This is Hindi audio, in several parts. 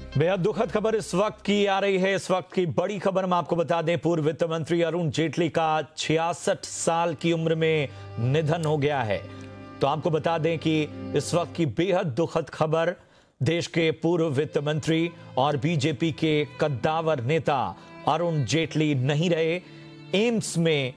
बेहद दुखद खबर इस वक्त की आ रही है। इस वक्त की बड़ी खबर हम आपको बता दें, पूर्व वित्त मंत्री अरुण जेटली का 66 साल की उम्र में निधन हो गया है। तो आपको बता दें कि इस वक्त की बेहद दुखद खबर, देश के पूर्व वित्त मंत्री और बीजेपी के कद्दावर नेता अरुण जेटली नहीं रहे। एम्स में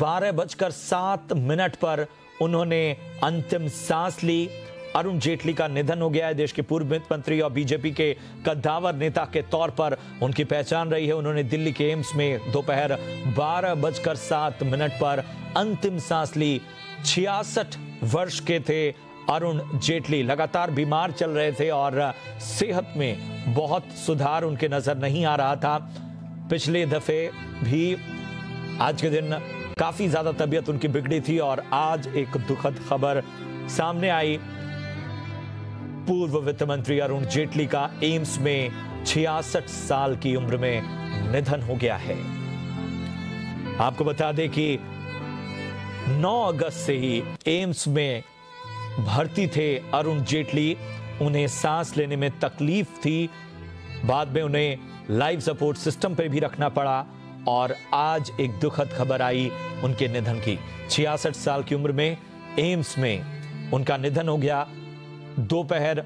12:07 पर उन्होंने अंतिम सांस ली। अरुण जेटली का निधन हो गया है। देश के पूर्व वित्त मंत्री और बीजेपी के कद्दावर नेता के तौर पर उनकी पहचान रही है। उन्होंने दिल्ली के एम्स में दोपहर 12:07 पर अंतिम सांस ली। 66 वर्ष के थे अरुण जेटली। लगातार बीमार चल रहे थे और सेहत में बहुत सुधार उनके नजर नहीं आ रहा था। पिछले दफे भी आज के दिन काफी ज्यादा तबीयत उनकी बिगड़ी थी और आज एक दुखद खबर सामने आई। पूर्व वित्त मंत्री अरुण जेटली का एम्स में 66 साल की उम्र में निधन हो गया है। आपको बता दें कि 9 अगस्त से ही एम्स में भर्ती थे अरुण जेटली। उन्हें सांस लेने में तकलीफ थी। बाद में उन्हें लाइफ सपोर्ट सिस्टम पर भी रखना पड़ा और आज एक दुखद खबर आई उनके निधन की। 66 साल की उम्र में एम्स में उनका निधन हो गया। दोपहर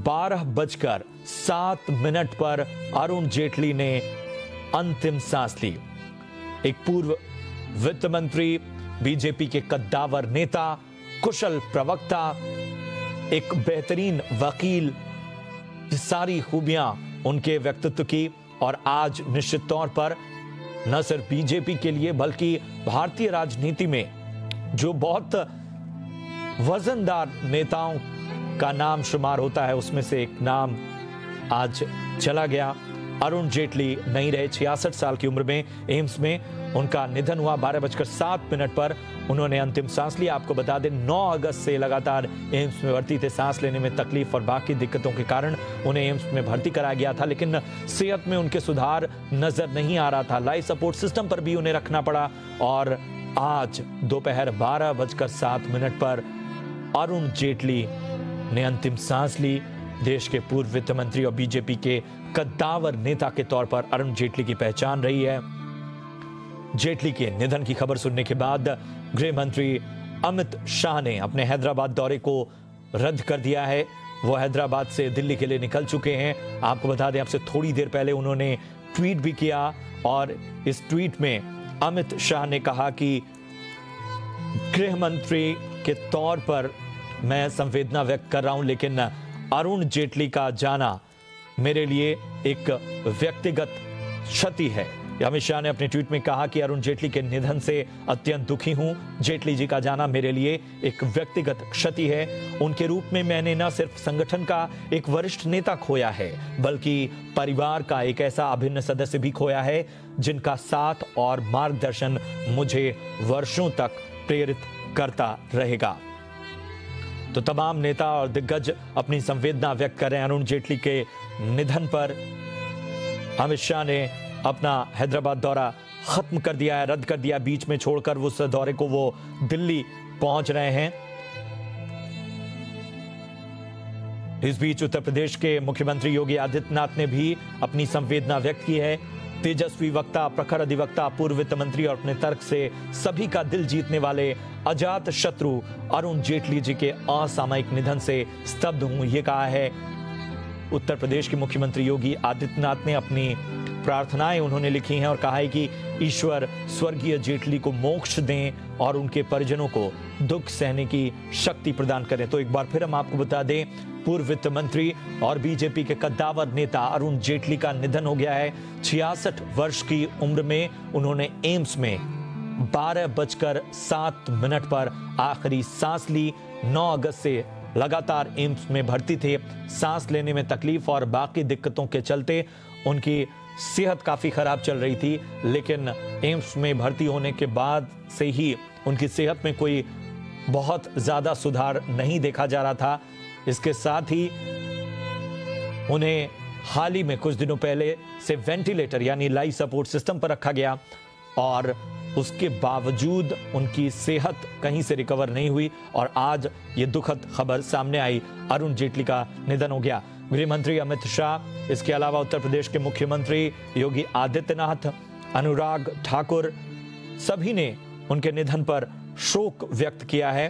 12:07 पर अरुण जेटली ने अंतिम सांस ली। एक पूर्व वित्त मंत्री, बीजेपी के कद्दावर नेता, कुशल प्रवक्ता, एक बेहतरीन वकील, ये सारी खूबियां उनके व्यक्तित्व की। और आज निश्चित तौर पर न सिर्फ बीजेपी के लिए बल्कि भारतीय राजनीति में जो बहुत वजनदार नेताओं का नाम शुमार होता है, उसमें से एक नाम आज चला गया। अरुण जेटली नहीं रहे। 66 साल की उम्र में एम्स में उनका निधन हुआ। 12:07 पर उन्होंने अंतिम सांस ली। आपको बता दें 9 अगस्त से लगातार एम्स में भर्ती थे। सांस लेने में तकलीफ और बाकी दिक्कतों के कारण उन्हें एम्स में भर्ती कराया गया था, लेकिन सेहत में उनके सुधार नजर नहीं आ रहा था। लाइफ सपोर्ट सिस्टम पर भी उन्हें रखना पड़ा और आज दोपहर 12:07 पर अरुण जेटली ने अंतिम सांस ली। देश के पूर्व वित्त मंत्री और बीजेपी के कद्दावर नेता के तौर पर अरुण जेटली की पहचान रही है। जेटली के निधन की खबर सुनने के बाद गृह मंत्री अमित शाह ने अपने हैदराबाद दौरे को रद्द कर दिया है। वो हैदराबाद से दिल्ली के लिए निकल चुके हैं। आपको बता दें, आपसे थोड़ी देर पहले उन्होंने ट्वीट भी किया और इस ट्वीट में अमित शाह ने कहा कि गृह मंत्री के तौर पर मैं संवेदना व्यक्त कर रहा हूं, लेकिन अरुण जेटली का जाना मेरे लिए एक व्यक्तिगत क्षति है। अमित शाह ने अपने ट्वीट में कहा कि अरुण जेटली के निधन से अत्यंत दुखी हूं। जेटली जी का जाना मेरे लिए एक व्यक्तिगत क्षति है। उनके रूप में मैंने न सिर्फ संगठन का एक वरिष्ठ नेता खोया है, बल्कि परिवार का एक ऐसा अभिन्न सदस्य भी खोया है जिनका साथ और मार्गदर्शन मुझे वर्षों तक प्रेरित करता रहेगा। तो तमाम नेता और दिग्गज अपनी संवेदना व्यक्त कर रहे हैं अरुण जेटली के निधन पर। अमित शाह ने अपना हैदराबाद दौरा खत्म कर दिया है, रद्द कर दिया, बीच में छोड़कर उस दौरे को वो दिल्ली पहुंच रहे हैं। इस बीच उत्तर प्रदेश के मुख्यमंत्री योगी आदित्यनाथ ने भी अपनी संवेदना व्यक्त की है। तेजस्वी वक्ता, प्रखर अधिवक्ता, पूर्व वित्त मंत्री और अपने तर्क से सभी का दिल जीतने वाले अजात शत्रु अरुण जेटली जी के असामयिक निधन से स्तब्ध हूं, ये कहा है उत्तर प्रदेश के मुख्यमंत्री योगी आदित्यनाथ ने। अपनी प्रार्थनाएं उन्होंने लिखी हैं और कहा है कि ईश्वर स्वर्गीय जेटली को मोक्ष दें और उनके परिजनों को दुख सहने की शक्ति प्रदान करें। तो एक बार फिर हम आपको बता दें, पूर्व वित्त मंत्री और बीजेपी के कद्दावर नेता अरुण जेटली का निधन हो गया है। 66 वर्ष की उम्र में उन्होंने एम्स में 12:07 पर आखिरी सांस ली। 9 अगस्त से लगातार एम्स में भर्ती थे। सांस लेने में तकलीफ और बाकी दिक्कतों के चलते उनकी सेहत काफी खराब चल रही थी, लेकिन एम्स में भर्ती होने के बाद से ही उनकी सेहत में कोई बहुत ज्यादा सुधार नहीं देखा जा रहा था। इसके साथ ही उन्हें हाल ही में कुछ दिनों पहले से वेंटिलेटर यानी लाइफ सपोर्ट सिस्टम पर रखा गया और उसके बावजूद उनकी सेहत कहीं से रिकवर नहीं हुई और आज ये दुखद खबर सामने आई, अरुण जेटली का निधन हो गया। गृह मंत्री अमित शाह, इसके अलावा उत्तर प्रदेश के मुख्यमंत्री योगी आदित्यनाथ, अनुराग ठाकुर, सभी ने उनके निधन पर शोक व्यक्त किया है।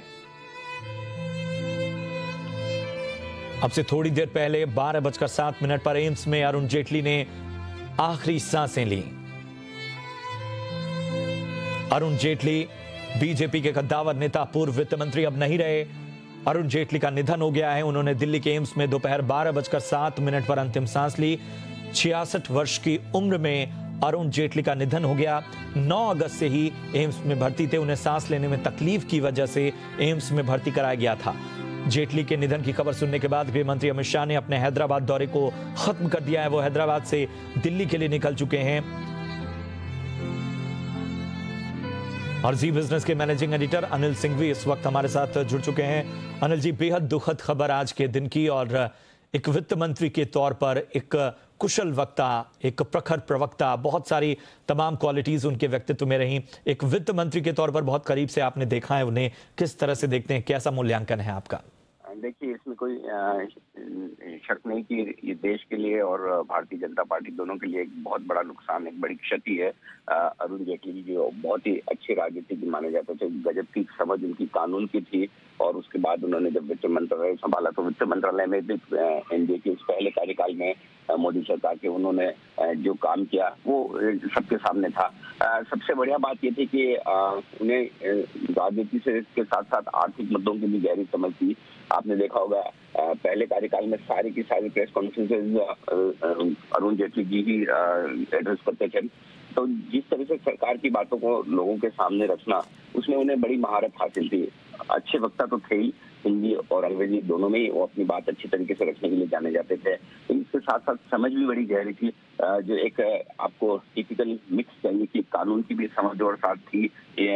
अब से थोड़ी देर पहले 12:07 पर एम्स में अरुण जेटली ने आखिरी सांसें ली। अरुण जेटली बीजेपी के कद्दावर नेता, पूर्व वित्त मंत्री अब नहीं रहे। अरुण जेटली का निधन हो गया है। उन्होंने दिल्ली के एम्स में दोपहर 12:07 पर अंतिम सांस ली। 66 वर्ष की उम्र में अरुण जेटली का निधन हो गया। 9 अगस्त से ही एम्स में भर्ती थे। उन्हें सांस लेने में तकलीफ की वजह से एम्स में भर्ती कराया गया था। जेटली के निधन की खबर सुनने के बाद गृह मंत्री अमित शाह ने अपने हैदराबाद दौरे को खत्म कर दिया है। वो हैदराबाद से दिल्ली के लिए निकल चुके हैं। और जी बिजनेस के मैनेजिंग एडिटर अनिल सिंह भी इस वक्त हमारे साथ जुड़ चुके हैं। अनिल जी, बेहद दुखद खबर आज के दिन की, और एक वित्त मंत्री के तौर पर एक कुशल वक्ता, एक प्रखर प्रवक्ता, बहुत सारी तमाम क्वालिटीज उनके व्यक्तित्व में रही। एक वित्त मंत्री के तौर पर बहुत करीब से आपने देखा है उन्हें, किस तरह से देखते हैं, कैसा मूल्यांकन है आपका? देखिए, इसमें कोई शक नहीं कि ये देश के लिए और भारतीय जनता पार्टी दोनों के लिए एक बहुत बड़ा नुकसान, एक बड़ी क्षति है। अरुण जेटली जी जो बहुत ही अच्छे राजनीतिक माने जाते थे, गजब की समझ उनकी कानून की थी, और उसके बाद उन्होंने जब वित्त मंत्रालय संभाला तो वित्त मंत्रालय में भी एनडीए के पहले कार्यकाल में मोदी सरकार के उन्होंने जो काम किया वो सबके सामने था। सबसे बढ़िया बात ये थी कि उन्हें राजनीति से के साथ साथ आर्थिक मुद्दों की भी गहरी समझ थी। आपने देखा होगा पहले कार्यकाल में सारी की सारी प्रेस कॉन्फ्रेंसेज अरुण जेटली जी ही एड्रेस करते थे। तो जिस तरह से सरकार की बातों को लोगों के सामने रखना, उसमें उन्हें बड़ी महारत हासिल थी। अच्छे वक्ता तो थे ही, हिंदी और अंग्रेजी दोनों में ही वो अपनी बात अच्छी तरीके से रखने के लिए जाने जाते थे। इसके साथ साथ समझ भी बड़ी गहरी थी, जो एक आपको टिपिकल मिक्स चाहिए कि कानून की भी समझ और साथ थी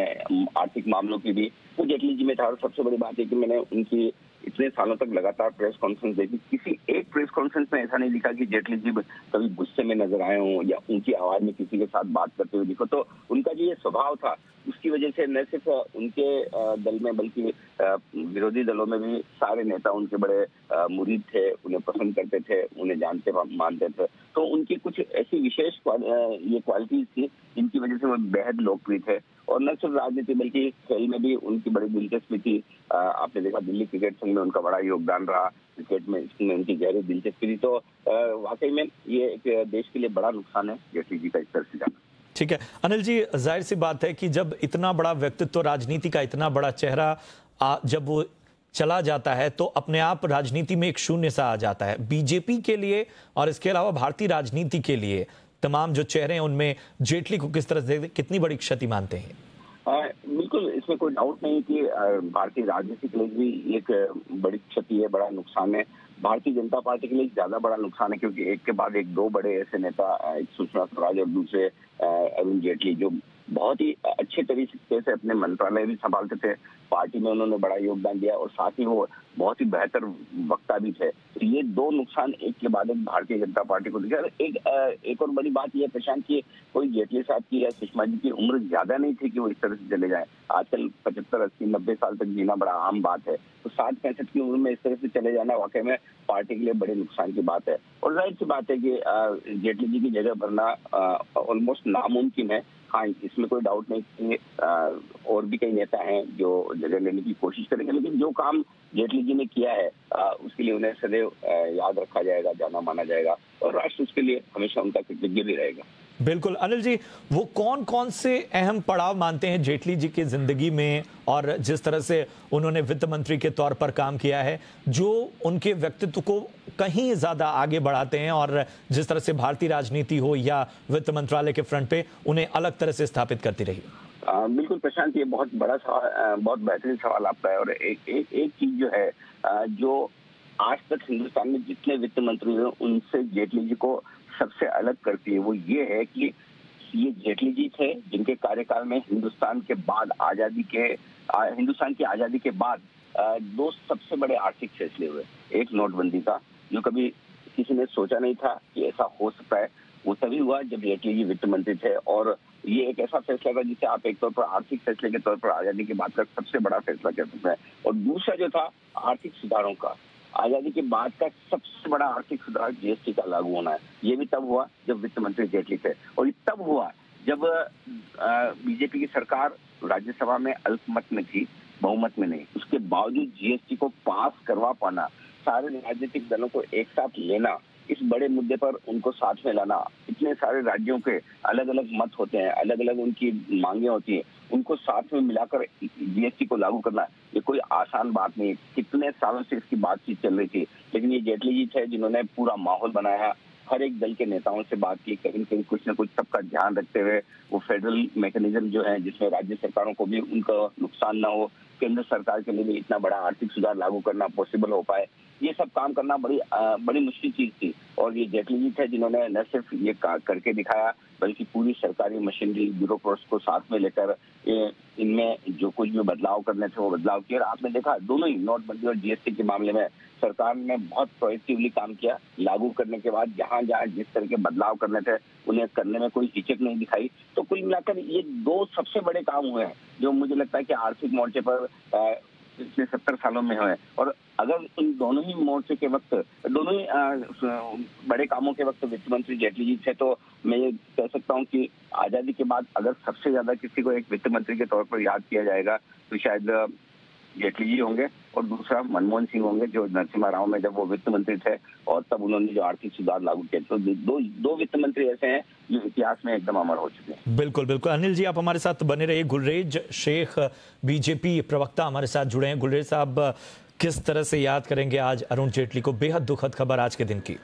आर्थिक मामलों की भी, वो जेटली जी में था। और सबसे बड़ी बात है कि मैंने उनकी इतने सालों तक लगातार प्रेस कॉन्फ्रेंस देखी, किसी एक प्रेस कॉन्फ्रेंस में ऐसा नहीं दिखा कि जेटली जी कभी गुस्से में नजर आए हों या ऊंची आवाज में किसी के साथ बात करते हुए दिखो। तो उनका जो ये स्वभाव था, उसकी वजह से न सिर्फ उनके दल में बल्कि विरोधी दलों में भी सारे नेता उनके बड़े मुरीद थे, उन्हें पसंद करते थे, उन्हें जानते मानते थे। तो उनकी कुछ ऐसी विशेष ये क्वालिटीज थी जिनकी वजह से वो बेहद लोकप्रिय थे। और न सिर्फ राजनीति बल्कि खेल में भी उनकी बड़ी दिलचस्पी थी। आपने देखा दिल्ली क्रिकेट संघ में उनका बड़ा योगदान रहा, क्रिकेट में इसमें उनकी गहरी दिलचस्पी थी। तो वाकई में ये एक देश के लिए बड़ा नुकसान है जेटली जी का इस तरह से जाना। ठीक है अनिल जी, जाहिर सी बात है कि जब इतना बड़ा व्यक्तित्व, राजनीति का इतना बड़ा चेहरा जब वो चला जाता है तो अपने आप राजनीति में एक शून्य सा आ जाता है। बीजेपी के लिए और इसके अलावा भारतीय राजनीति के लिए तमाम जो चेहरे हैं उनमें जेटली को किस तरह से कितनी बड़ी क्षति मानते हैं? बिल्कुल, इसमें कोई डाउट नहीं कि भारतीय राजनीति के लिए भी एक बड़ी क्षति है, बड़ा नुकसान है। भारतीय जनता पार्टी के लिए ज्यादा बड़ा नुकसान है क्योंकि एक के बाद एक दो बड़े ऐसे नेता, एक सुषमा स्वराज और दूसरे अरुण जेटली, जो बहुत ही अच्छे तरीके से अपने मंत्रालय भी संभालते थे, पार्टी में उन्होंने बड़ा योगदान दिया और साथ ही वो बहुत ही बेहतर वक्ता भी थे। तो ये दो नुकसान एक के बाद एक भारतीय जनता पार्टी को दिखा। एक और बड़ी बात यह प्रशांत की कोई जेटली साहब की या सुषमा जी की उम्र ज्यादा नहीं थी कि वो इस तरह से चले जाए। आजकल 75, 80, 90 साल तक जीना बड़ा आम बात है, तो 60-65 की उम्र में इस तरह से चले जाना वाकई में पार्टी के लिए बड़े नुकसान की बात है। और जाहिर सी बात है कि जेटली जी की जगह भरना ऑलमोस्ट नामुमकिन है। हाँ, इसमें कोई डाउट नहीं कि और भी कई नेता हैं जो जगह लेने की कोशिश करेंगे, लेकिन जो काम जेटली जी ने किया है उसके लिए उन्हें सदैव याद रखा जाएगा, जाना माना जाएगा और राष्ट्र उसके लिए हमेशा उनका कृतज्ञ भी रहेगा। बिल्कुल अनिल जी, वो कौन कौन से अहम पड़ाव मानते हैं जेटली जी की जिंदगी में, और जिस तरह से उन्होंने वित्त मंत्री के तौर पर काम किया है, जो उनके व्यक्तित्व को कहीं ज्यादा आगे बढ़ाते हैं और जिस तरह से भारतीय राजनीति हो या वित्त मंत्रालय के फ्रंट पे उन्हें अलग तरह से स्थापित करती रही? बिल्कुल प्रशांत, ये बहुत बड़ा सवाल, बहुत बेहतरीन सवाल आपका है। और एक चीज जो है, जो आज तक हिंदुस्तान में जितने वित्त मंत्री हैं उनसे जेटली जी को सबसे अलग करती है, वो ये है कि ये जेटली जी थे जिनके कार्यकाल में हिंदुस्तान की आजादी के बाद दो सबसे बड़े आर्थिक फैसले हुए। एक नोटबंदी का, जो कभी किसी ने सोचा नहीं था कि ऐसा हो सकता है, वो तभी हुआ जब जेटली जी वित्त मंत्री थे। और ये एक ऐसा फैसला था जिसे आप एक तौर पर आर्थिक फैसले के तौर पर आजादी के बाद का सबसे बड़ा फैसला कह सकते हैं। और दूसरा जो था आर्थिक सुधारों का, आजादी के बाद का सबसे बड़ा आर्थिक सुधार जीएसटी का लागू होना है। ये भी तब हुआ जब वित्त मंत्री जेटली थे, और ये तब हुआ जब बीजेपी की सरकार राज्यसभा में अल्पमत में थी, बहुमत में नहीं। उसके बावजूद जीएसटी को पास करवा पाना, सारे राजनीतिक दलों को एक साथ लेना, इस बड़े मुद्दे पर उनको साथ में लाना, इतने सारे राज्यों के अलग अलग मत होते हैं, अलग अलग उनकी मांगे होती हैं, उनको साथ में मिलाकर जीएसटी को लागू करना, ये कोई आसान बात नहीं। कितने सालों से इसकी बातचीत चल रही थी, लेकिन ये जेटली जी थे जिन्होंने पूरा माहौल बनाया, हर एक दल के नेताओं से बात की, कहीं कहीं कुछ न कुछ सबका ध्यान रखते हुए वो फेडरल मैकेनिज्म जो है जिसमें राज्य सरकारों को भी उनका नुकसान ना हो, केंद्र सरकार के लिए भी इतना बड़ा आर्थिक सुधार लागू करना पॉसिबल हो पाए, ये सब काम करना बड़ी मुश्किल चीज थी। और ये जेटली जी थे जिन्होंने न सिर्फ ये करके दिखाया, बल्कि पूरी सरकारी मशीनरी ब्यूरोक्रेट्स को साथ में लेकर इनमें जो कुछ भी बदलाव करने थे वो बदलाव किए। और आपने देखा दोनों ही नोटबंदी और जीएसटी के मामले में सरकार ने बहुत प्रोएक्टिवली काम किया। लागू करने के बाद जहां जहां जिस तरह के बदलाव करने थे उन्हें करने में कोई हिचक नहीं दिखाई। तो कुल मिलाकर ये दो सबसे बड़े काम हुए हैं जो मुझे लगता है कि आर्थिक मोर्चे पर पिछले 70 सालों में हुए। और अगर इन दोनों ही मोर्चे के वक्त, दोनों ही बड़े कामों के वक्त वित्त मंत्री जेटली जी थे, तो मैं ये कह सकता हूँ कि आजादी के बाद अगर सबसे ज्यादा किसी को एक वित्त मंत्री के तौर पर याद किया जाएगा तो शायद जेटली जी होंगे, और दूसरा मनमोहन सिंह होंगे जो नरसिम्हा राव में जब वो वित्त मंत्री थे और तब उन्होंने जो आर्थिक सुधार लागू किए। तो दो वित्त मंत्री ऐसे हैं जो इतिहास में एकदम अमर हो चुके हैं। बिल्कुल बिल्कुल। अनिल जी आप हमारे साथ बने रहिए। गुलरेज शेख बीजेपी प्रवक्ता हमारे साथ जुड़े हैं। गुलरेज साहब, किस तरह से याद करेंगे आज अरुण जेटली को? बेहद दुखद खबर आज के दिन की।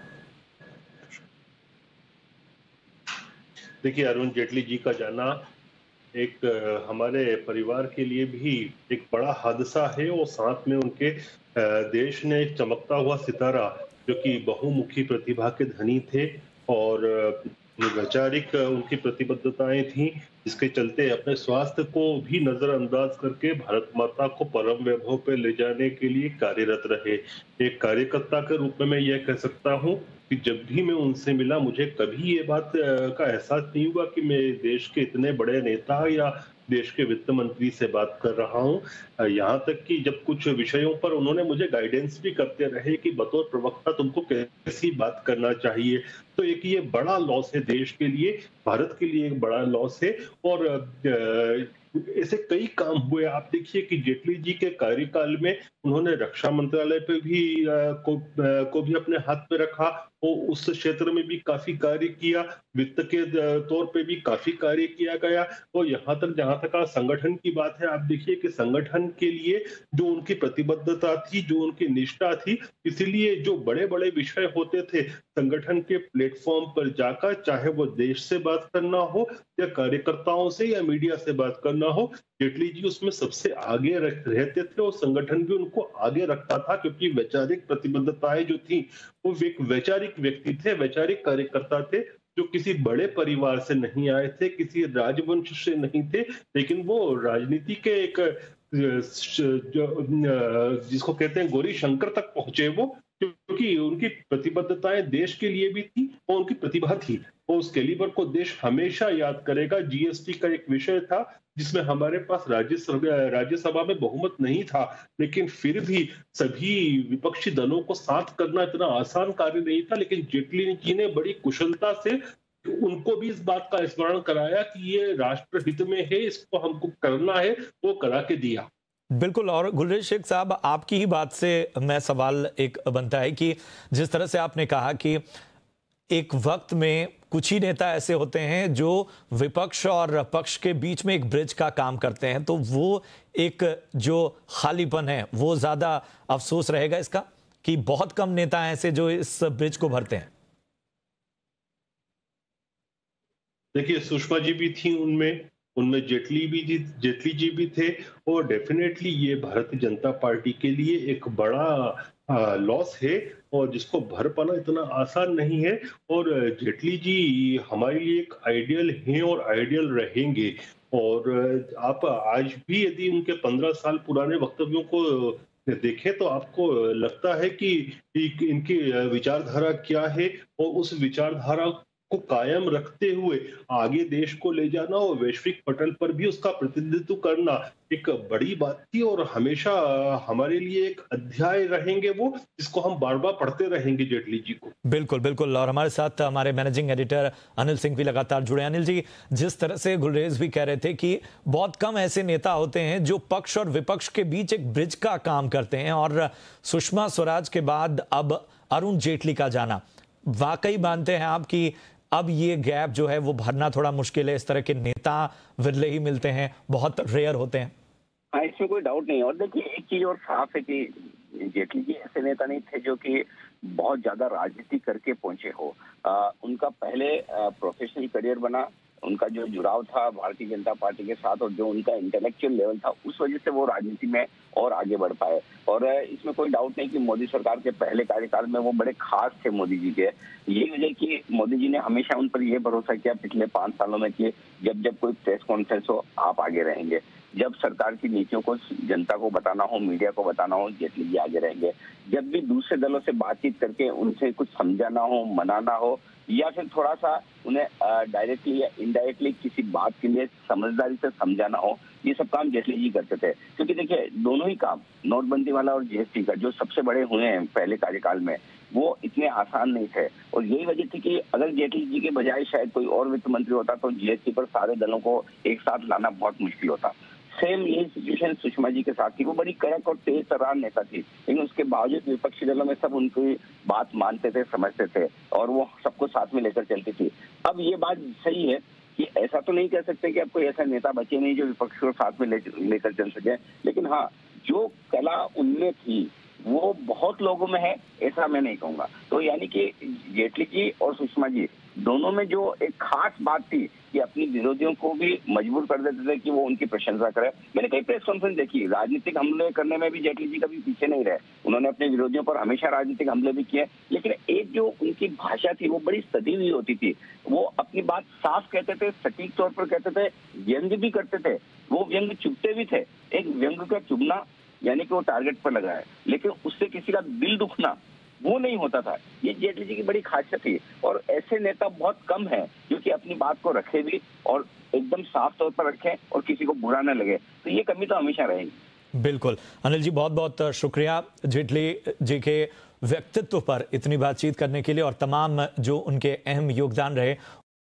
देखिए, अरुण जेटली जी का जाना एक हमारे परिवार के लिए भी एक बड़ा हादसा है, और साथ में उनके देश ने एक चमकता हुआ सितारा जो कि बहुमुखी प्रतिभा के धनी थे, और वैचारिक उनकी प्रतिबद्धताएं थी, जिसके चलते अपने स्वास्थ्य को भी नजरअंदाज करके भारत माता को परम वैभव पे ले जाने के लिए कार्यरत रहे। एक कार्यकर्ता के रूप में मैं यह कह सकता हूं कि जब भी मैं उनसे मिला, मुझे कभी ये बात का एहसास नहीं हुआ कि मैं देश के इतने बड़े नेता या देश के वित्त मंत्री से बात कर रहा हूं। यहाँ तक कि जब कुछ विषयों पर उन्होंने मुझे गाइडेंस भी करते रहे कि बतौर प्रवक्ता तुमको कैसी बात करना चाहिए। तो एक ये बड़ा लॉस है देश के लिए, भारत के लिए एक बड़ा लॉस है। और ऐसे कई काम हुए। आप देखिए कि जेटली जी के कार्यकाल में उन्होंने रक्षा मंत्रालय पे भी को भी अपने हाथ में रखा, और उस क्षेत्र में भी काफी कार्य किया। वित्त के तौर पे भी काफी कार्य किया गया। और यहाँ तक जहां तक संगठन की बात है, आप देखिए कि संगठन के लिए जो उनकी प्रतिबद्धता थी, जो उनकी निष्ठा थी, इसीलिए जो बड़े बड़े विषय होते थे संगठन के प्लेटफॉर्म पर जाकर, चाहे वो देश से बात करना हो या कार्यकर्ताओं से या मीडिया से बात करना हो, जेटली जी उसमें सबसे आगे रहते थे, और संगठन भी उनको आगे रखता था, क्योंकि वैचारिक प्रतिबद्धताएं जो थी, वो एक वैचारिक व्यक्ति थे, वैचारिक कार्यकर्ता थे, जो किसी बड़े परिवार से नहीं आए थे, किसी राजवंश से नहीं थे, लेकिन वो राजनीति के एक जिसको कहते हैं गौरी शंकर तक पहुंचे वो, क्योंकि उनकी प्रतिबद्धताएं देश के लिए भी थी और उनकी प्रतिभा थी, और उस कैलिबर को देश हमेशा याद करेगा। जीएसटी का एक विषय था जिसमें हमारे पास राज्यसभा में बहुमत नहीं था, लेकिन फिर भी सभी विपक्षी दलों को साथ करना इतना आसान कार्य नहीं था, लेकिन जेटली जी ने बड़ी कुशलता से उनको भी इस बात का स्मरण कराया कि ये राष्ट्र हित में है, इसको हमको करना है, वो करा के दिया। बिल्कुल। और गुलरेज शेख साहब, आपकी ही बात से मैं सवाल एक बनता है कि जिस तरह से आपने कहा कि एक वक्त में कुछ ही नेता ऐसे होते हैं जो विपक्ष और पक्ष के बीच में एक ब्रिज का काम करते हैं, तो वो एक जो खालीपन है वो ज्यादा अफसोस रहेगा इसका कि बहुत कम नेता हैं ऐसे जो इस ब्रिज को भरते हैं। देखिए, सुषमा जी भी थी उनमें जेटली जी भी थे, और डेफिनेटली ये भारतीय जनता पार्टी के लिए एक बड़ा लॉस है, और जिसको भर पाना इतना आसान नहीं है। और जेटली जी हमारे लिए एक आइडियल हैं और आइडियल रहेंगे। और आप आज भी यदि उनके 15 साल पुराने वक्तव्यों को देखें तो आपको लगता है कि इनकी विचारधारा क्या है, और उस विचारधारा को कायम रखते हुए आगे देश को ले जाना और वैश्विक पटल पर भी उसका प्रतिनिधित्व करना एक बड़ी बात थी और हमेशा हमारे लिए एक अध्याय रहेंगे वो, जिसको हम बार बार पढ़ते रहेंगे जेटली जी को। बिल्कुल बिल्कुल। और हमारे साथ हमारे मैनेजिंग एडिटर अनिल सिंह भी लगातार जुड़े। अनिल जी, जिस तरह से गुलरेज भी कह रहे थे कि बहुत कम ऐसे नेता होते हैं जो पक्ष और विपक्ष के बीच एक ब्रिज का काम करते हैं, और सुषमा स्वराज के बाद अब अरुण जेटली का जाना, वाकई मानते हैं आप कि अब ये गैप जो है वो भरना थोड़ा मुश्किल है? इस तरह के नेता विरले ही मिलते हैं, बहुत रेयर होते हैं। हाँ, इसमें कोई डाउट नहीं है। और देखिए, एक चीज और साफ है कि जेटली जी ऐसे नेता नहीं थे जो कि बहुत ज्यादा राजनीति करके पहुंचे हो। उनका पहले प्रोफेशनल करियर बना, उनका जो जुड़ाव था भारतीय जनता पार्टी के साथ और जो उनका इंटेलेक्चुअल लेवल था, उस वजह से वो राजनीति में और आगे बढ़ पाए। और इसमें कोई डाउट नहीं कि मोदी सरकार के पहले कार्यकाल में वो बड़े खास थे मोदी जी के। यही वजह कि मोदी जी ने हमेशा उन पर यह भरोसा किया पिछले 5 सालों में कि जब जब कोई प्रेस कॉन्फ्रेंस हो, आप आगे रहेंगे। जब सरकार की नीतियों को जनता को बताना हो, मीडिया को बताना हो, जेटली जी आगे रहेंगे। जब भी दूसरे दलों से बातचीत करके उनसे कुछ समझाना हो, मनाना हो, या फिर थोड़ा सा उन्हें डायरेक्टली या इनडायरेक्टली किसी बात के लिए समझदारी से समझाना हो, ये सब काम जेटली जी करते थे। क्योंकि देखिए, दोनों ही काम, नोटबंदी वाला और जीएसटी का, जो सबसे बड़े हुए हैं पहले कार्यकाल में, वो इतने आसान नहीं थे। और यही वजह थी कि अगर जेटली जी के बजाय शायद कोई और वित्त मंत्री होता तो जीएसटी पर सारे दलों को एक साथ लाना बहुत मुश्किल होता। सेम यही सिचुएशन सुषमा जी के साथ थी। वो बड़ी कड़क और तेज तर्रार नेता थी, लेकिन उसके बावजूद विपक्षी दलों में सब उनकी बात मानते थे, समझते थे और वो सबको साथ में लेकर चलती थी। अब ये बात सही है कि ऐसा तो नहीं कह सकते कि अब कोई ऐसा नेता बचे नहीं जो विपक्ष को साथ में लेकर चल सके, लेकिन हाँ, जो कला उनमें थी वो बहुत लोगों में है, ऐसा मैं नहीं कहूंगा। तो यानी कि जेटली जी और सुषमा जी दोनों में जो एक खास बात थी कि अपनी विरोधियों को भी मजबूर कर देते थे कि वो उनकी प्रशंसा करें। मैंने कई प्रेस कॉन्फ्रेंस देखी, राजनीतिक हमले करने में भी जेटली जी कभी पीछे नहीं रहे। उन्होंने अपने विरोधियों पर हमेशा राजनीतिक हमले भी किए, लेकिन एक जो उनकी भाषा थी वो बड़ी सदी हुई होती थी। वो अपनी बात साफ कहते थे, सटीक तौर पर कहते थे, व्यंग्य भी करते थे। वो व्यंग्य चुभते भी थे। एक व्यंग्य का चुभना यानी कि वो टारगेट पर लगा है, लेकिन उससे किसी का दिल दुखना वो नहीं होता था। ये जेटली जी की बड़ी खासियत थी। और ऐसे नेता बहुत कम हैं जो कि अपनी बात को रखे भी और एकदम साफ तौर पर रखें और किसी को बुरा न लगे। तो ये कमी तो हमेशा रहेगी। बिल्कुल। अनिल जी, बहुत बहुत शुक्रिया जेटली जी के व्यक्तित्व पर इतनी बातचीत करने के लिए और तमाम जो उनके अहम योगदान रहे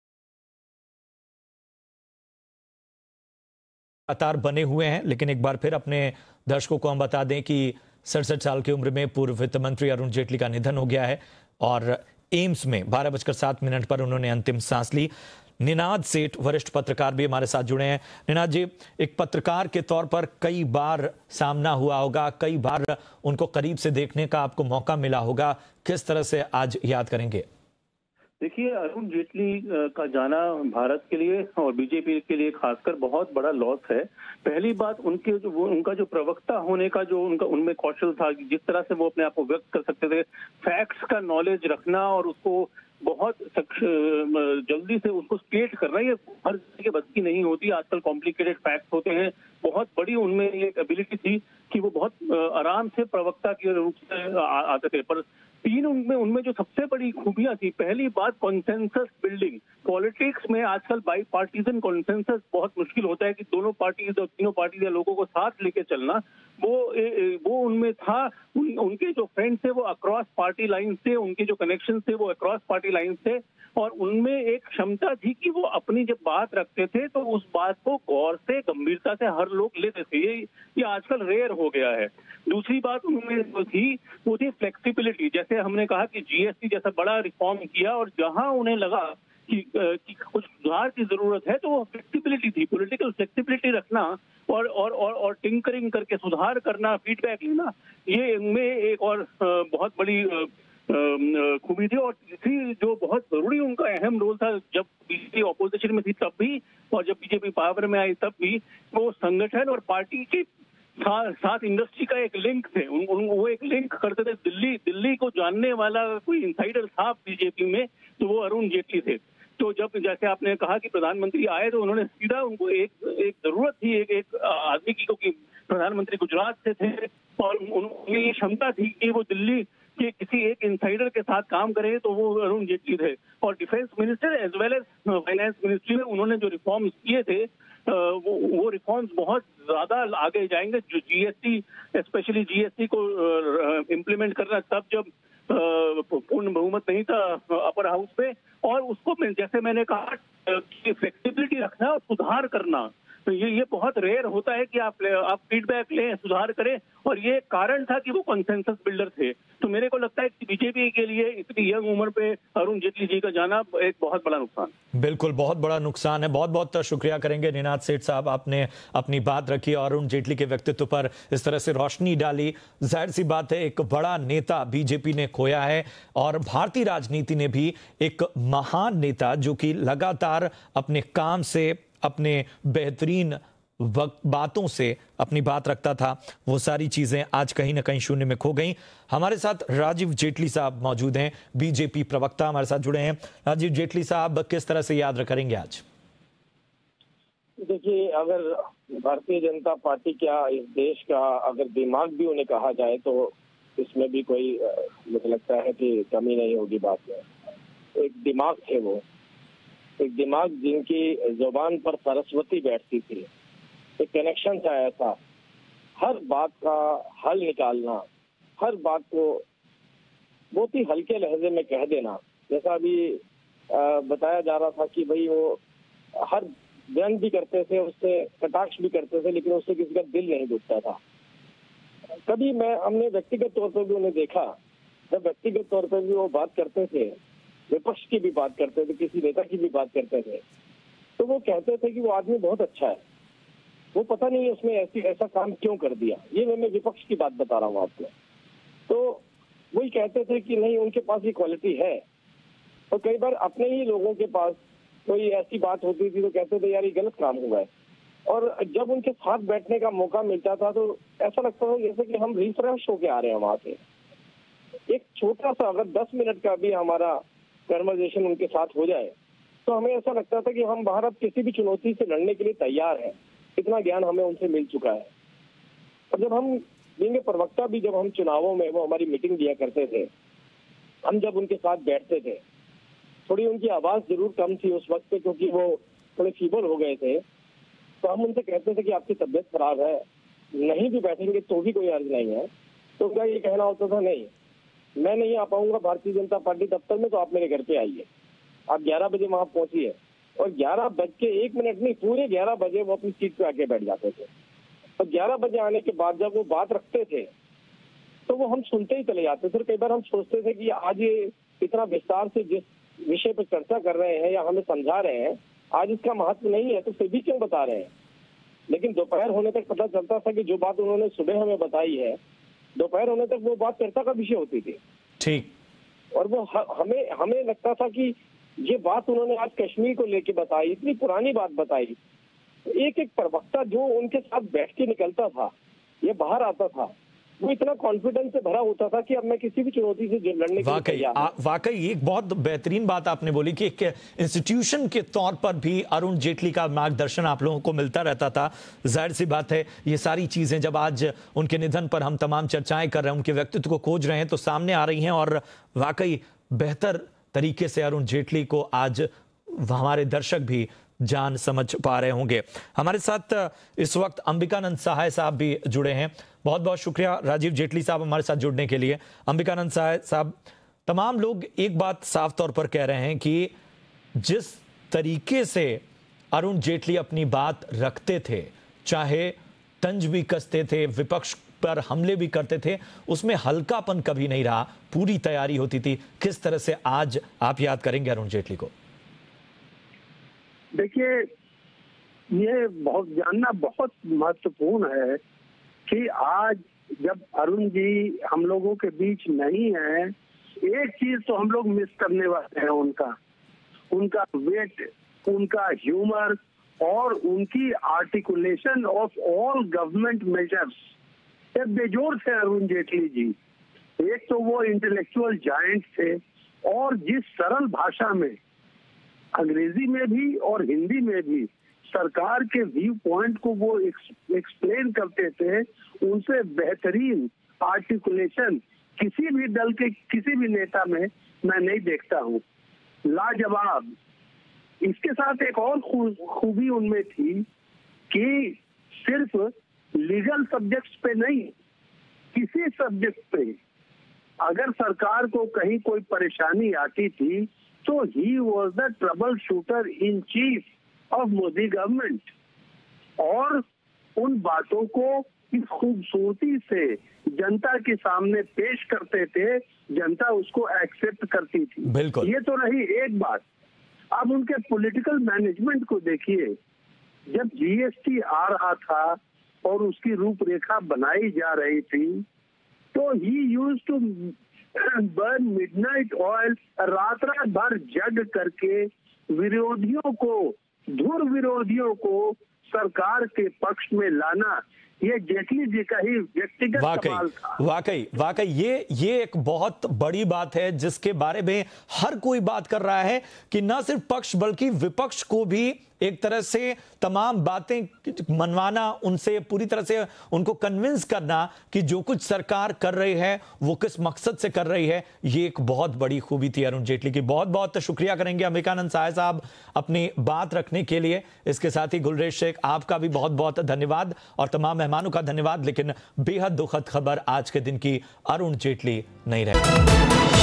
लगातार बने हुए हैं। लेकिन एक बार फिर अपने दर्शकों को हम बता दें कि 67 साल की उम्र में पूर्व वित्त मंत्री अरुण जेटली का निधन हो गया है और एम्स में 12:07 पर उन्होंने अंतिम सांस ली। निनाद सेठ वरिष्ठ पत्रकार भी हमारे साथ जुड़े हैं। निनाद जी, एक पत्रकार के तौर पर कई बार सामना हुआ होगा, कई बार उनको करीब से देखने का आपको मौका मिला होगा, किस तरह से आज याद करेंगे? देखिए, अरुण जेटली का जाना भारत के लिए और बीजेपी के लिए खासकर बहुत बड़ा लॉस है। पहली बात, उनका जो प्रवक्ता होने का जो उनमें कौशल था, जिस तरह से वो अपने आप को व्यक्त कर सकते थे, फैक्ट्स का नॉलेज रखना और उसको बहुत जल्दी से उसको स्टेट करना, ये हर किसी के बस की नहीं होती। आजकल कॉम्प्लिकेटेड फैक्ट्स होते हैं। बहुत बड़ी उनमें एक एबिलिटी थी कि वो बहुत आराम से प्रवक्ता के रूप से आते थे। पर तीन उनमें जो सबसे बड़ी खूबियां थी, पहली बात कॉन्सेंसस बिल्डिंग। पॉलिटिक्स में आजकल बाई पार्टीजन कॉन्सेंसस बहुत मुश्किल होता है कि दोनों पार्टीज और तीनों पार्टीज या लोगों को साथ लेके चलना, वो उनमें था। उनके जो फ्रेंड्स थे वो अक्रॉस पार्टी लाइन थे, उनके जो कनेक्शन थे वो अक्रॉस पार्टी लाइन थे और उनमें एक क्षमता थी कि वो अपनी जब बात रखते थे तो उस बात को गौर से, गंभीरता से हर लोग लेते थे। ये आजकल रेयर हो गया है। दूसरी बात उनमें जो थी वो थी फ्लेक्सिबिलिटी। जैसे हमने कहा कि जीएसटी जैसा बड़ा रिफॉर्म किया और जहां उन्हें लगा कि कुछ सुधार की जरूरत है तो वो फ्लेक्सिबिलिटी थी, पॉलिटिकल फ्लेक्सिबिलिटी रखना और टिंकरिंग करके सुधार करना, फीडबैक लेना, ये इनमें एक और बहुत बड़ी खूबी थी। और तीसरी जो बहुत जरूरी उनका अहम रोल था, जब बीजेपी ऑपोजिशन में थी तब भी और जब बीजेपी पावर में आई तब भी, वो संगठन और पार्टी के साथ इंडस्ट्री का एक लिंक थे। वो एक लिंक करते थे। दिल्ली को जानने वाला कोई इंसाइडर था बीजेपी में तो वो अरुण जेटली थे। तो जब जैसे आपने कहा कि प्रधानमंत्री आए तो उन्होंने सीधा उनको एक जरूरत थी एक आदमी की, क्योंकि प्रधानमंत्री गुजरात से थे और उनमें ये क्षमता थी कि वो दिल्ली कि किसी एक इनसाइडर के साथ काम करें तो वो अरुण जेटली थे। और defence minister as well as finance ministry में उन्होंने जो रिफॉर्म्स किए थे वो रिफॉर्म्स बहुत ज्यादा आगे जाएंगे। जो जीएसटी, स्पेशली जीएसटी को इम्प्लीमेंट करना तब जब पूर्ण बहुमत नहीं था अपर हाउस में, और उसको जैसे मैंने कहा कि फ्लेक्सिबिलिटी रखना और सुधार करना, तो ये बहुत रेयर होता है कि आप फीडबैक लें, सुधार करें, और ये कारण था कि वो कंसेंसस बिल्डर थे। तो मेरे को लगता है कि बीजेपी के लिए इतनी यंग उम्र पे अरुण जेटली जी का जाना एक बहुत बड़ा नुकसान। बिल्कुल, बहुत बड़ा नुकसान है। बहुत बहुत शुक्रिया करेंगे निनाद सेठ साहब, आपने अपनी बात रखी और अरुण जेटली के व्यक्तित्व पर इस तरह से रोशनी डाली। जाहिर सी बात है, एक बड़ा नेता बीजेपी ने खोया है और भारतीय राजनीति ने भी एक महान नेता जो कि लगातार अपने काम से, अपने बेहतरीन बातों से अपनी बात रखता था, वो सारी चीजें आज कहीं ना कहीं शून्य में खो गई। हमारे साथ राजीव जेटली साहब मौजूद हैं, बीजेपी प्रवक्ता हमारे साथ जुड़े हैं। राजीव जेटली साहब, किस तरह से याद करेंगे आज? देखिए, अगर भारतीय जनता पार्टी क्या इस देश का अगर दिमाग भी उन्हें कहा जाए तो इसमें भी कोई मुझे लगता है कि कमी नहीं होगी बात में। एक दिमाग थे वो, एक दिमाग जिनकी जुबान पर सरस्वती बैठती थी, एक कनेक्शन था ऐसा, हर बात का हल निकालना, हर बात को बहुत ही हल्के लहजे में कह देना। जैसा अभी बताया जा रहा था कि भाई वो हर व्यंग भी करते थे, उससे कटाक्ष भी करते थे, लेकिन उससे किसी का दिल नहीं दुखता था। कभी हमने व्यक्तिगत तौर पर भी उन्हें देखा, जब व्यक्तिगत तौर पर भी वो बात करते थे, विपक्ष की भी बात करते थे, किसी नेता की भी बात करते थे, तो वो कहते थे कि वो आदमी बहुत अच्छा है, वो पता नहीं उसने ऐसा काम क्यों कर दिया। ये मैं विपक्ष की बात बता रहा हूँ आपको। तो वही कहते थे कि नहीं, उनके पास ये क्वालिटी है। और कई बार अपने ही लोगों के पास कोई ऐसी बात होती थी तो कहते थे यार ये गलत काम हुआ है। और जब उनके साथ बैठने का मौका मिलता था तो ऐसा लगता था जैसे कि हम रिफ्रेश होके आ रहे हैं वहां से। एक छोटा सा अगर 10 मिनट का भी हमारा कन्वर्सेशन उनके साथ हो जाए तो हमें ऐसा लगता था कि हम बाहर अब किसी भी चुनौती से लड़ने के लिए तैयार हैं। इतना ज्ञान हमें उनसे मिल चुका है। और जब हम देंगे प्रवक्ता भी, जब हम चुनावों में वो हमारी मीटिंग दिया करते थे, हम जब उनके साथ बैठते थे, थोड़ी उनकी आवाज जरूर कम थी उस वक्त पे क्योंकि वो थोड़े फीवर हो गए थे, तो हम उनसे कहते थे कि आपकी तबीयत खराब है, नहीं भी बैठेंगे तो भी कोई अर्ज नहीं है। तो उनका ये कहना होता था नहीं, मैं नहीं आ पाऊंगा भारतीय जनता पार्टी दफ्तर में, तो आप मेरे घर पे आइए। आप 11 बजे वहां पहुंचिए। और 11:01 नहीं, पूरे 11 बजे वो अपनी सीट पे आके बैठ जाते थे। और 11 बजे आने के बाद जब वो बात रखते थे तो वो हम सुनते ही चले जाते थे। कई बार हम सोचते थे कि आज ये इतना विस्तार से जिस विषय पर चर्चा कर रहे हैं या हमें समझा रहे हैं, आज इसका महत्व नहीं है तो फिर भी क्यों बता रहे हैं। लेकिन दोपहर होने तक पता चलता था कि जो बात उन्होंने सुबह हमें बताई है, दोपहर होने तक वो बात चर्चा का विषय होती थी। ठीक। और वो हमें लगता था कि ये बात उन्होंने आज कश्मीर को लेके बताई, इतनी पुरानी बात बताई। एक एक प्रवक्ता जो उनके साथ बैठ के निकलता था, ये बाहर आता था, वो इतना कॉन्फिडेंस से भरा होता था कि अब मैं किसी भी चुनौती से लड़ने के लिए तैयार हूं। वाकई एक बहुत बेहतरीन बात आपने बोली कि एक इंस्टीट्यूशन के तौर पर भी अरुण जेटली का मार्गदर्शन आप लोगों को मिलता रहता था। जाहिर सी बात है, ये सारी चीजें जब आज उनके निधन पर हम तमाम चर्चाएं कर रहे हैं, उनके व्यक्तित्व को खोज रहे हैं, तो सामने आ रही हैं। और वाकई बेहतर तरीके से अरुण जेटली को आज हमारे दर्शक भी जान समझ पा रहे होंगे। हमारे साथ इस वक्त अंबिकानंद सहाय साहब भी जुड़े हैं। बहुत बहुत शुक्रिया राजीव जेटली साहब हमारे साथ जुड़ने के लिए। अंबिकानंद सहाय साहब, तमाम लोग एक बात साफ तौर पर कह रहे हैं कि जिस तरीके से अरुण जेटली अपनी बात रखते थे, चाहे तंज भी कसते थे, विपक्ष पर हमले भी करते थे, उसमें हल्कापन कभी नहीं रहा, पूरी तैयारी होती थी। किस तरह से आज आप याद करेंगे अरुण जेटली को? देखिए, ये बहुत जानना बहुत महत्वपूर्ण है कि आज जब अरुण जी हम लोगों के बीच नहीं है, एक चीज तो हम लोग मिस करने वाले हैं, उनका वेट, उनका ह्यूमर और उनकी articulation of all government measures. ये बेजोड़ थे अरुण जेटली जी। एक तो वो इंटेलेक्चुअल जायंट थे और जिस सरल भाषा में अंग्रेजी में भी और हिंदी में भी सरकार के व्यू पॉइंट को वो एक्सप्लेन करते थे, उनसे बेहतरीन आर्टिकुलेशन किसी भी दल के किसी भी नेता में मैं नहीं देखता हूँ। लाजवाब। इसके साथ एक और खूबी उनमें थी कि सिर्फ लीगल सब्जेक्ट्स पे नहीं, किसी सब्जेक्ट पे अगर सरकार को कहीं कोई परेशानी आती थी तो ही was the troubleshooter in chief of Modi government, और उन बातों को इस खूबसूरती से जनता के सामने पेश करते थे, जनता उसको एक्सेप्ट करती थी। बिल्कुल। ये तो रही एक बात। अब उनके पॉलिटिकल मैनेजमेंट को देखिए। जब जीएसटी आ रहा था और उसकी रूपरेखा बनाई जा रही थी तो ही used to burn midnight oil, रात रात भर जग करके विरोधियों को, धुर विरोधियों को सरकार के पक्ष में लाना, ये जेटली जी का ही व्यक्तिगत कमाल था। वाकई ये एक बहुत बड़ी बात है जिसके बारे में हर कोई बात कर रहा है कि न सिर्फ पक्ष बल्कि विपक्ष को भी एक तरह से तमाम बातें मनवाना, उनसे पूरी तरह से उनको कन्विंस करना कि जो कुछ सरकार कर रही है वो किस मकसद से कर रही है, ये एक बहुत बड़ी खूबी थी अरुण जेटली की। बहुत बहुत शुक्रिया करेंगे अंबिकानंद साय साहब अपनी बात रखने के लिए। इसके साथ ही गुलरेज शेख, आपका भी बहुत बहुत धन्यवाद और तमाम मेहमानों का धन्यवाद। लेकिन बेहद दुखद खबर आज के दिन की, अरुण जेटली नहीं रहे।